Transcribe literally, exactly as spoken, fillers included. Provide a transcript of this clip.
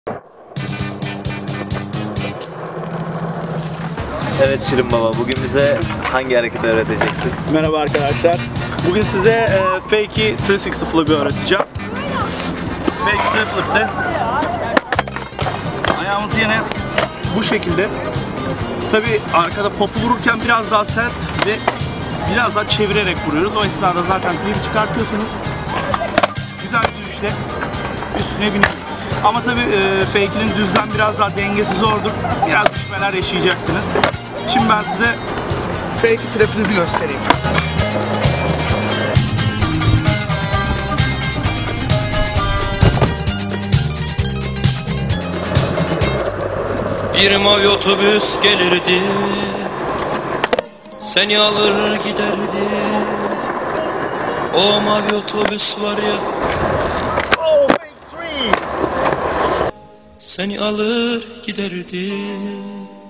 Evet Şirin Baba, bugün bize hangi hareketi öğreteceksin? Merhaba arkadaşlar. Bugün size e, Fakie üç yüz altmış Flip'i öğreteceğim. Fakie üç yüz altmış Flip'te ayağımızı yine bu şekilde. Tabi arkada popu vururken biraz daha sert ve biraz daha çevirerek vuruyoruz. O esnada zaten Flip'i çıkartıyorsunuz. Güzel bir düşüşle üstüne biniyoruz. Ama tabi e, Fakie'nin düzden biraz daha dengesi zordur. Biraz düşmeler yaşayacaksınız. Şimdi ben size Fakie Flip'i bir göstereyim. Bir mavi otobüs gelirdi, seni alır giderdi. O mavi otobüs var ya, Oh, Fake three. seni alır giderdi.